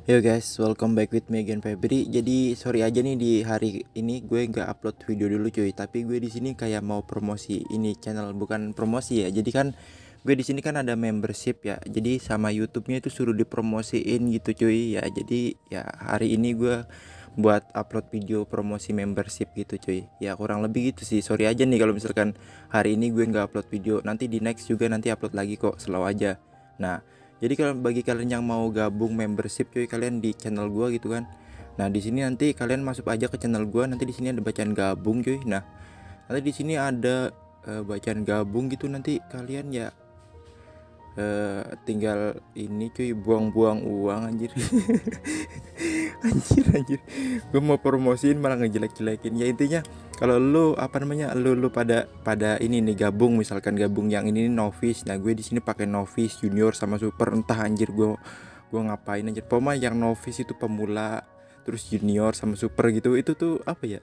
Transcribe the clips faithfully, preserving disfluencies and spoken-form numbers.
Yo guys, welcome back with me again Febri. Jadi sorry aja nih di hari ini gue nggak upload video dulu cuy. Tapi gue di sini kayak mau promosi ini channel, bukan promosi ya. Jadi kan gue di sini kan ada membership ya. Jadi sama YouTube-nya itu suruh dipromosiin gitu cuy ya. Jadi ya hari ini gue buat upload video promosi membership gitu cuy. Ya kurang lebih gitu sih. Sorry aja nih kalau misalkan hari ini gue nggak upload video. Nanti di next juga nanti upload lagi kok. Slow aja. Nah, jadi kalau bagi kalian yang mau gabung membership cuy, kalian di channel gua gitu kan. Nah, di sini nanti kalian masuk aja ke channel gua, nanti di sini ada bacaan gabung cuy. Nah, nanti di sini ada uh, bacaan gabung gitu, nanti kalian ya uh, tinggal ini cuy, buang-buang uang anjir. Anjir anjir. Gue mau promosiin malah ngejelek-jelekin. Ya intinya kalau lu apa namanya lu lu pada pada ini nih gabung, misalkan gabung yang ini nih novice. Nah, gue di sini pakai novice, junior sama super, entah anjir gue gue ngapain anjir. Pokoknya yang novice itu pemula, terus junior sama super gitu. Itu tuh apa ya?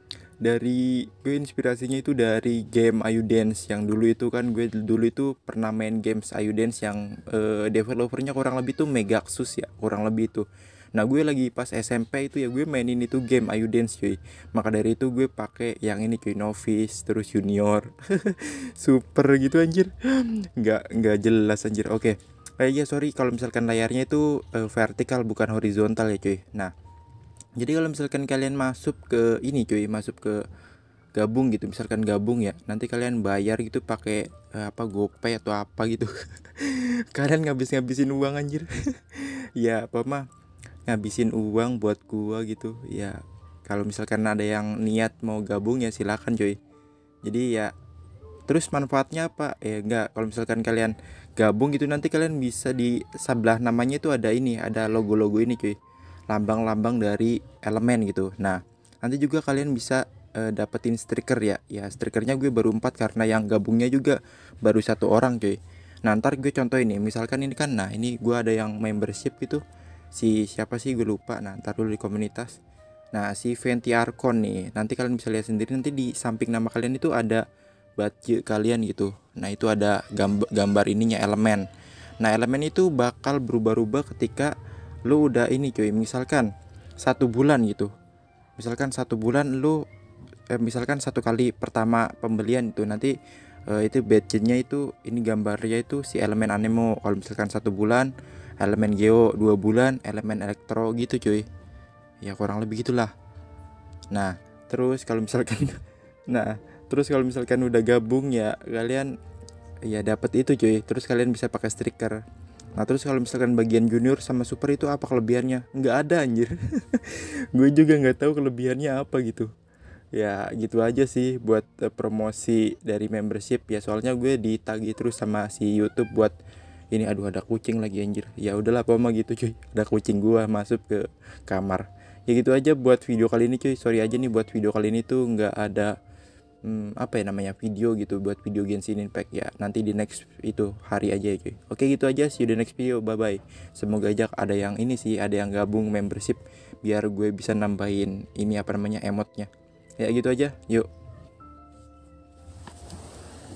Dari gue inspirasinya itu dari game Ayu Dance yang dulu itu kan gue dulu itu pernah main games Ayu Dance yang uh, developernya kurang lebih tuh Megaxus ya, kurang lebih itu. Nah, gue lagi pas S M P itu ya gue mainin itu game Ayu Dance cuy. Maka dari itu gue pakai yang ini cuy, novice terus junior. Super gitu anjir. Nggak nggak jelas anjir. Oke. Eh ya sorry kalau misalkan layarnya itu uh, vertikal bukan horizontal ya cuy. Nah, jadi kalau misalkan kalian masuk ke ini cuy, masuk ke gabung gitu, misalkan gabung ya, nanti kalian bayar gitu pakai eh, apa GoPay atau apa gitu. Kalian ngabis-ngabisin uang anjir. Ya apa mah ngabisin uang buat gua gitu. Ya kalau misalkan ada yang niat mau gabung ya silakan cuy. Jadi ya terus manfaatnya apa? Eh enggak, kalau misalkan kalian gabung gitu nanti kalian bisa di sebelah namanya itu ada ini, ada logo-logo ini cuy. Lambang-lambang dari elemen gitu. Nah, nanti juga kalian bisa uh, dapetin stiker ya. Ya, stikernya gue baru empat karena yang gabungnya juga baru satu orang cuy. Nah, ntar gue contoh ini, misalkan ini kan, nah ini gue ada yang membership gitu. Si siapa sih gue lupa. Nah, ntar dulu di komunitas. Nah, si Venti Arcon nih, nanti kalian bisa lihat sendiri, nanti di samping nama kalian itu ada badge kalian gitu. Nah, itu ada gambar, gambar ininya elemen. Nah, elemen itu bakal berubah-ubah ketika lu udah ini cuy, misalkan satu bulan gitu. Misalkan satu bulan lu eh, misalkan satu kali pertama pembelian itu nanti eh, itu badge-nya itu ini gambarnya itu si elemen anemo. Kalau misalkan satu bulan elemen geo, dua bulan elemen elektro gitu cuy. Ya kurang lebih gitulah. Nah, terus kalau misalkan nah, terus kalau misalkan udah gabung ya kalian ya dapat itu cuy. Terus kalian bisa pakai stiker. Nah, terus kalau misalkan bagian junior sama super itu apa kelebihannya? Nggak ada anjir. Gue juga nggak tahu kelebihannya apa gitu. Ya gitu aja sih buat uh, promosi dari membership ya, soalnya gue ditagih terus sama si YouTube buat ini. Aduh, ada kucing lagi anjir. Ya udahlah apa mah gitu cuy. Ada kucing gua masuk ke kamar. Ya gitu aja buat video kali ini cuy. Sorry aja nih buat video kali ini tuh nggak ada hmm, apa ya namanya video gitu buat video Genshin Impact ya. Nanti di next itu hari aja ya cuy. Oke gitu aja, see you di next video, bye bye. Semoga aja ada yang ini sih, ada yang gabung membership biar gue bisa nambahin ini apa namanya emotnya. Ya gitu aja, yuk.